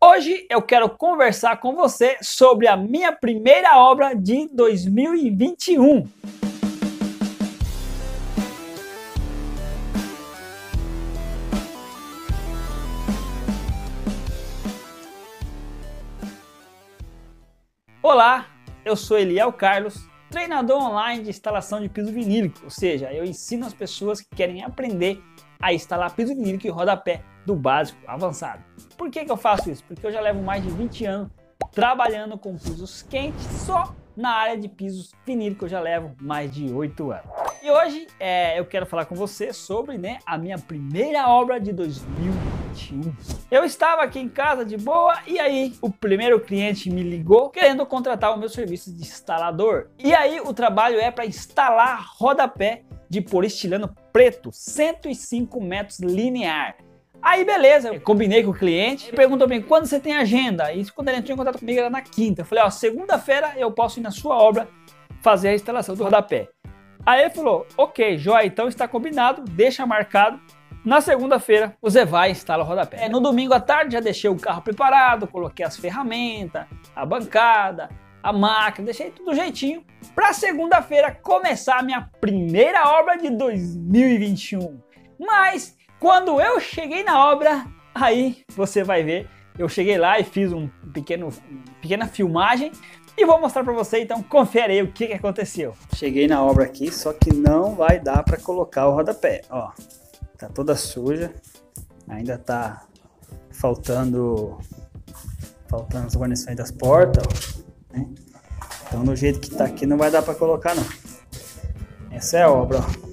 Hoje eu quero conversar com você sobre a minha primeira obra de 2021. Olá, eu sou Eliel Carlos, treinador online de instalação de piso vinílico, ou seja, eu ensino as pessoas que querem aprender a instalar piso vinílico e rodapé do básico ao avançado. Por que eu faço isso? Porque eu já levo mais de 20 anos trabalhando com pisos quentes, só na área de pisos vinílicos eu já levo mais de 8 anos. E hoje eu quero falar com você sobre a minha primeira obra de 2021. Eu estava aqui em casa de boa e aí o primeiro cliente me ligou querendo contratar o meu serviço de instalador. E aí o trabalho é para instalar rodapé de polistireno preto, 105 metros linear. Aí beleza, eu combinei com o cliente, ele perguntou bem, quando você tem agenda? E quando ele entrou em contato comigo era na quinta. Eu falei, ó, segunda-feira eu posso ir na sua obra fazer a instalação do rodapé. Aí ele falou, ok, joia, então está combinado, deixa marcado. Na segunda-feira você vai e instala o rodapé. No domingo à tarde já deixei o carro preparado, coloquei as ferramentas, a bancada, a máquina, deixei tudo jeitinho. Para segunda-feira começar a minha primeira obra de 2021. Mas quando eu cheguei na obra, aí você vai ver, eu cheguei lá e fiz uma pequena filmagem e vou mostrar para você, então confere aí o que aconteceu. Cheguei na obra aqui, só que não vai dar para colocar o rodapé, ó, tá toda suja, ainda tá faltando as guarnições das portas, ó, né? Então do jeito que tá aqui não vai dar para colocar não. Essa é a obra, ó.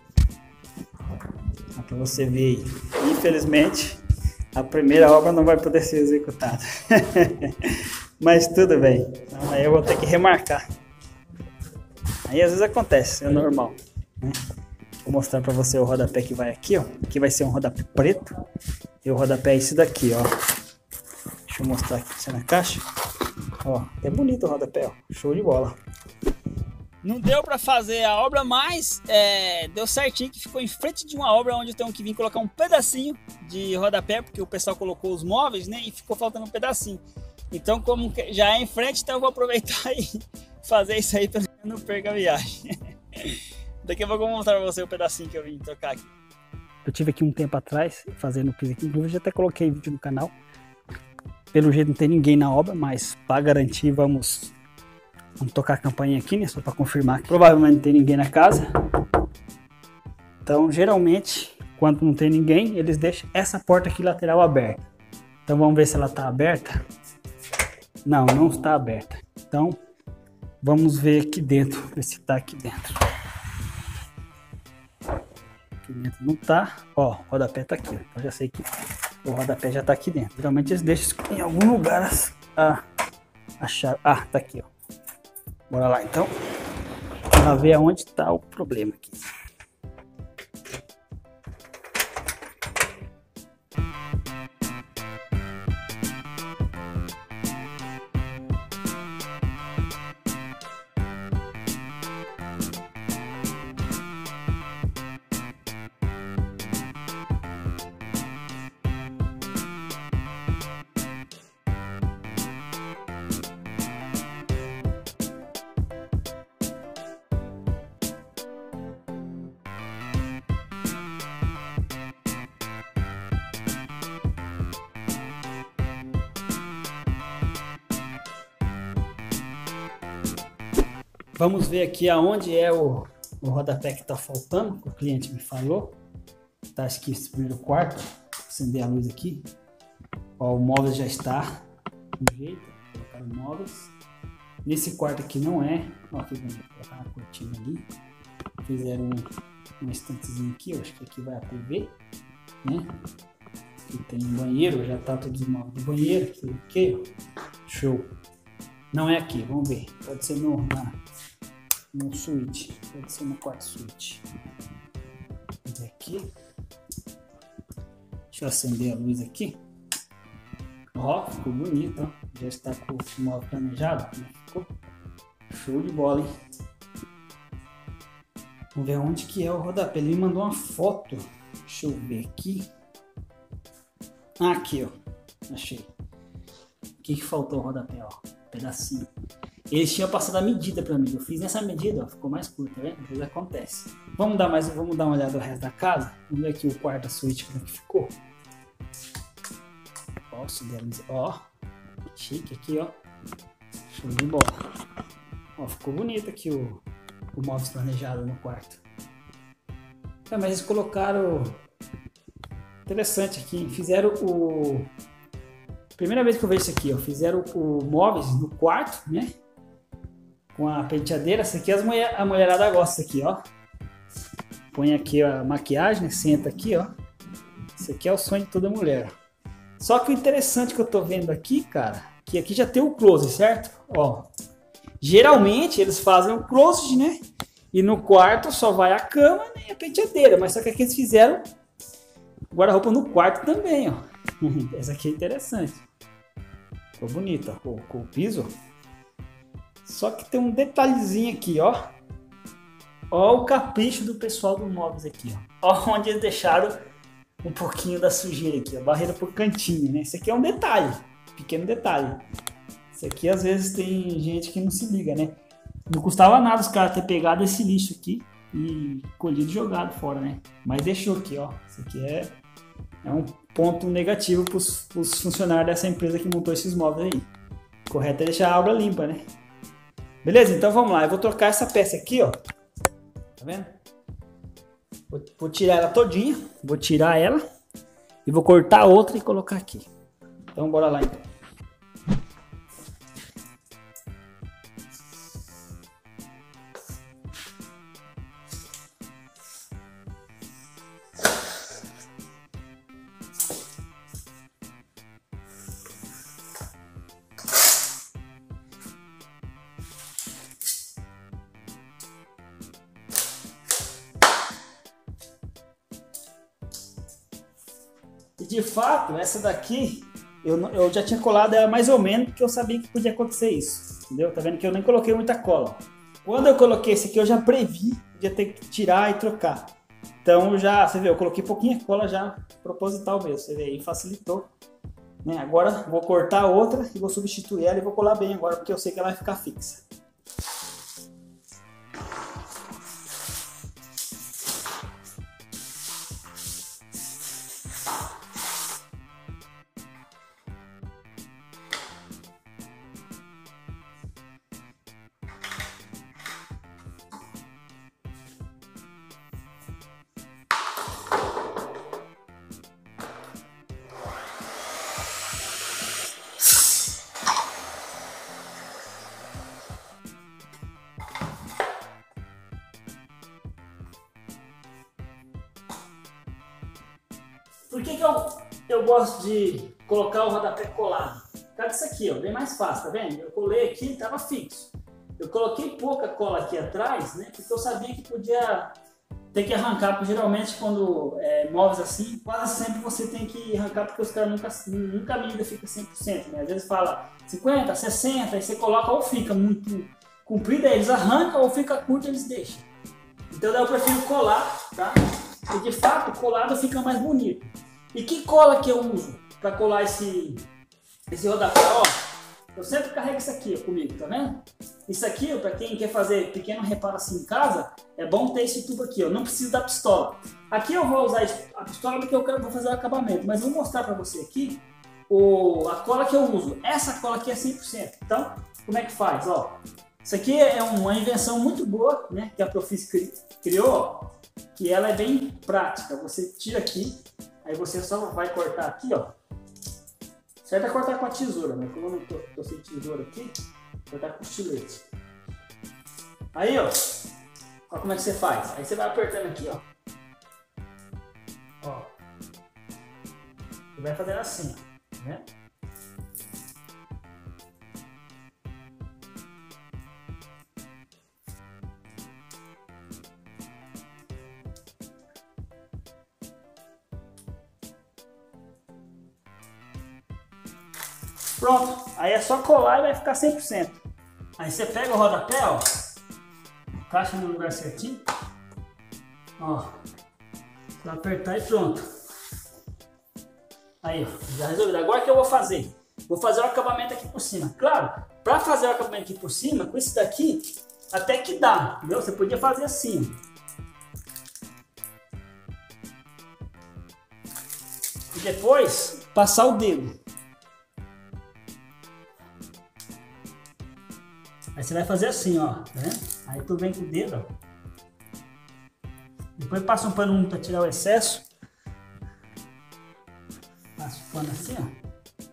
Para você ver, infelizmente a primeira obra não vai poder ser executada. Mas tudo bem, então, aí eu vou ter que remarcar. Aí às vezes acontece, é normal, né? Vou mostrar para você o rodapé que vai aqui, ó. Aqui vai ser um rodapé preto e o rodapé é esse daqui, ó. Deixa eu mostrar aqui na caixa. Ó, é bonito o rodapé, ó. Show de bola. Não deu para fazer a obra, mas deu certinho que ficou em frente de uma obra onde eu tenho que vir colocar um pedacinho de rodapé, porque o pessoal colocou os móveis, né, e ficou faltando um pedacinho. Então, como já é em frente, então eu vou aproveitar e fazer isso aí para não perder a viagem. Daqui a pouco eu vou mostrar para você o pedacinho que eu vim tocar aqui. Eu tive aqui um tempo atrás fazendo piso aqui, inclusive já até coloquei vídeo no canal. Pelo jeito não tem ninguém na obra, mas para garantir vamos tocar a campainha aqui, né? Só para confirmar que provavelmente não tem ninguém na casa. Então, geralmente, quando não tem ninguém, eles deixam essa porta aqui lateral aberta. Então, vamos ver se ela está aberta. Não, não está aberta. Então, vamos ver aqui dentro, ver se está aqui dentro. Aqui dentro não está. Ó, o rodapé está aqui. Então, já sei que o rodapé já está aqui dentro. Geralmente, eles deixam em algum lugar a chave. Ah, tá aqui, ó. Bora lá então, para ver aonde está o problema aqui. Vamos ver aqui aonde é o rodapé que está faltando, que o cliente me falou. Tá aqui esse primeiro quarto. Vou acender a luz aqui. Ó, o móvel já está no jeito. Colocar os móveis. Nesse quarto aqui não é. Ó, aqui vamos colocar uma cortina ali. Fizeram uma estantezinha aqui. Eu acho que aqui vai a TV, né? Aqui tem um banheiro. Já tá todos os móveis do banheiro. Aqui, ó. Show. Não é aqui, vamos ver. Pode ser no suíte. Pode ser no quarto suíte. Vamos ver aqui. Deixa eu acender a luz aqui. Ó, ficou bonito, ó. Já está com o móvel planejado. Ficou show de bola, hein? Vamos ver onde que é o rodapé. Ele me mandou uma foto. Deixa eu ver aqui. Aqui, ó. Achei. que faltou o rodapé, ó? Um pedacinho. Eles tinham passado a medida pra mim. Eu fiz nessa medida, ó, ficou mais curto, tá vendo? Às vezes acontece. Vamos dar uma olhada no resto da casa. Vamos ver aqui o quarto da suíte, como é que ficou. Ó, chique aqui, ó. Show de bola. Ó, ficou bonito aqui o móveis planejado no quarto. Mas eles colocaram... Interessante aqui, fizeram o... Primeira vez que eu vejo isso aqui, ó, fizeram o móveis no quarto, né? Com a penteadeira. Essa aqui a mulherada gosta aqui, ó. Põe aqui a maquiagem, né? Senta aqui, ó. Isso aqui é o sonho de toda mulher. Só que o interessante que eu tô vendo aqui, cara, que aqui já tem o closet, certo? Ó, geralmente eles fazem o closet, né? E no quarto só vai a cama e a penteadeira. Mas só que aqui eles fizeram guarda-roupa no quarto também, ó. Essa aqui é interessante. Ficou bonita, ó, com o piso. Só que tem um detalhezinho aqui, ó. Ó o capricho do pessoal do móveis aqui, ó. Ó onde eles deixaram um pouquinho da sujeira aqui, a barreira por cantinho, né? Isso aqui é um detalhe, pequeno detalhe. Isso aqui às vezes tem gente que não se liga, né? Não custava nada os caras ter pegado esse lixo aqui e colhido e jogado fora, né? Mas deixou aqui, ó. Isso aqui é um ponto negativo para os funcionários dessa empresa que montou esses móveis aí. O correto é deixar a obra limpa, né? Beleza? Então vamos lá. Eu vou trocar essa peça aqui, ó. Tá vendo? Vou tirar ela todinha, vou tirar ela e vou cortar outra e colocar aqui. Então bora lá então. E de fato, essa daqui, eu já tinha colado ela mais ou menos, porque eu sabia que podia acontecer isso. Entendeu? Tá vendo que eu nem coloquei muita cola. Quando eu coloquei esse aqui, eu já previ que ia ter que tirar e trocar. Então você vê, eu coloquei pouquinha cola já, proposital mesmo. Você vê aí, facilitou. Né? Agora vou cortar outra e vou substituir ela e vou colar bem agora, porque eu sei que ela vai ficar fixa. Por que eu gosto de colocar o rodapé colado? Por causa disso aqui, ó, bem mais fácil, tá vendo? Eu colei aqui e estava fixo. Eu coloquei pouca cola aqui atrás, né? Porque eu sabia que podia ter que arrancar, porque geralmente quando móveis assim, quase sempre você tem que arrancar, porque os caras nunca a medida fica 100%, né? Às vezes fala 50, 60, aí você coloca ou fica muito comprida, eles arrancam, ou fica curto, eles deixam. Então daí eu prefiro colar, tá? E de fato, colado fica mais bonito. E que cola que eu uso para colar esse rodapé? Ó, eu sempre carrego isso aqui ó, comigo, tá vendo? Isso aqui, para quem quer fazer pequeno reparo assim em casa, é bom ter esse tubo aqui, ó. Não precisa da pistola. Aqui eu vou usar a pistola porque eu vou fazer o acabamento, mas vou mostrar para você aqui a cola que eu uso. Essa cola aqui é 100%. Então, como é que faz? Ó, isso aqui é uma invenção muito boa, né? Que a Profis criou, ó, que ela é bem prática. Você tira aqui, aí você só vai cortar aqui, ó. Certo é cortar com a tesoura, né? Como eu não tô sem tesoura aqui, vou cortar com estilete. Aí, ó, olha como é que você faz. Aí você vai apertando aqui, ó. Ó. E vai fazendo assim, ó, né? Pronto, aí é só colar e vai ficar 100%. Aí você pega o rodapé, ó, encaixa no lugar certinho, ó, vai apertar e pronto. Aí, ó, já resolvido. Agora o que eu vou fazer? vou fazer o acabamento aqui por cima. Claro, para fazer o acabamento aqui por cima, com esse daqui, até que dá, entendeu? Você podia fazer assim. E depois, passar o dedo. Aí você vai fazer assim, ó, tá vendo? Aí tu vem com o dedo, ó. Depois passa um pano para tirar o excesso. Passa o pano assim, ó.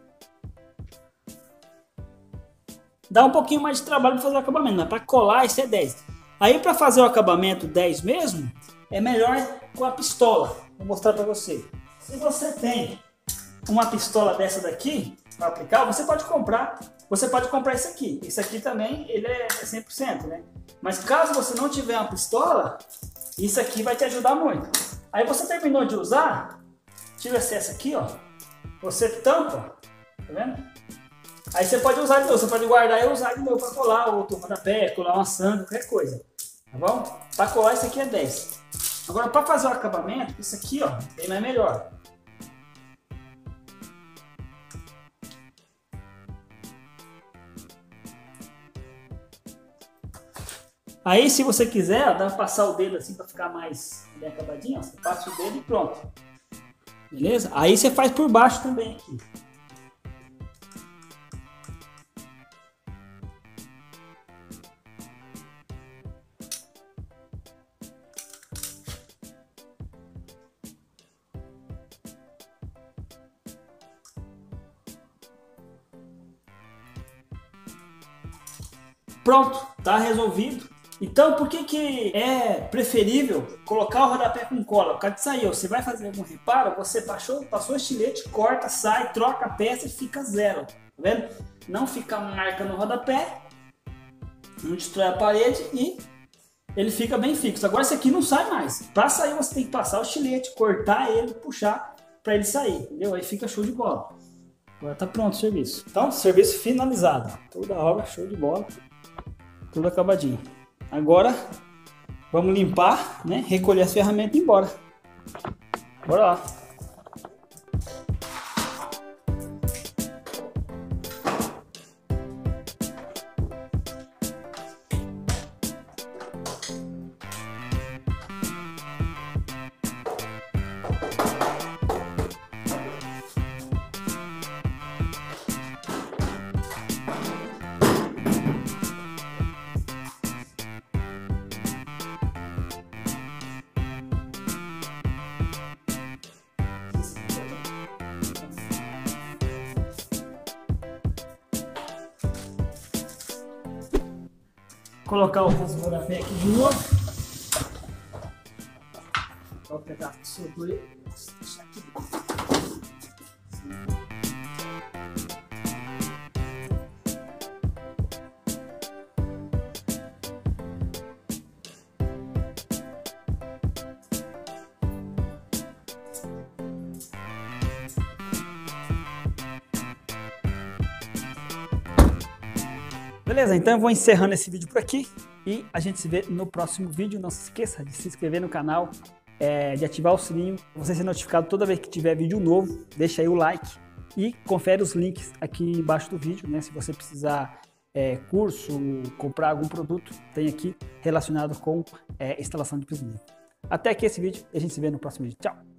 Dá um pouquinho mais de trabalho para fazer o acabamento, mas para colar isso é 10. Aí para fazer o acabamento 10 mesmo, é melhor com a pistola. Vou mostrar para você. Se você tem uma pistola dessa daqui para aplicar, você pode comprar. Você pode comprar esse aqui. Esse aqui também ele é 100%, né? Mas caso você não tiver uma pistola, isso aqui vai te ajudar muito. Aí você terminou de usar, tira essa aqui, ó. Você tampa, tá vendo? Aí você pode usar de novo, você pode guardar e usar de novo para colar outro rodapé, colar uma sangue, qualquer coisa. Tá bom? Para colar isso aqui é 10. Agora para fazer o acabamento, isso aqui, ó, bem mais melhor. Aí se você quiser, ó, dá pra passar o dedo assim para ficar mais bem acabadinho, ó, você passa o dedo e pronto. Beleza? Aí você faz por baixo também aqui. Pronto, tá resolvido. Então, por que é preferível colocar o rodapé com cola? Por causa disso aí, ó, você vai fazer algum reparo, você passou o estilete, corta, sai, troca a peça e fica zero. Tá vendo? Não fica marca no rodapé, não destrói a parede e ele fica bem fixo. Agora esse aqui não sai mais. Para sair você tem que passar o estilete, cortar ele, puxar para ele sair, entendeu? Aí fica show de bola. Agora tá pronto o serviço. Então, serviço finalizado. Toda a obra, show de bola. Tudo acabadinho. Agora, vamos limpar, né? Recolher as ferramentas e ir embora. Bora lá. Colocar o rodapé aqui de novo. Vou pegar o sobrou aí. Deixar aqui. Beleza, então eu vou encerrando esse vídeo por aqui e a gente se vê no próximo vídeo. Não se esqueça de se inscrever no canal, de ativar o sininho para você ser notificado toda vez que tiver vídeo novo. Deixa aí o like e confere os links aqui embaixo do vídeo, né? Se você precisar curso, comprar algum produto, tem aqui relacionado com instalação de piso. Até aqui esse vídeo e a gente se vê no próximo vídeo. Tchau!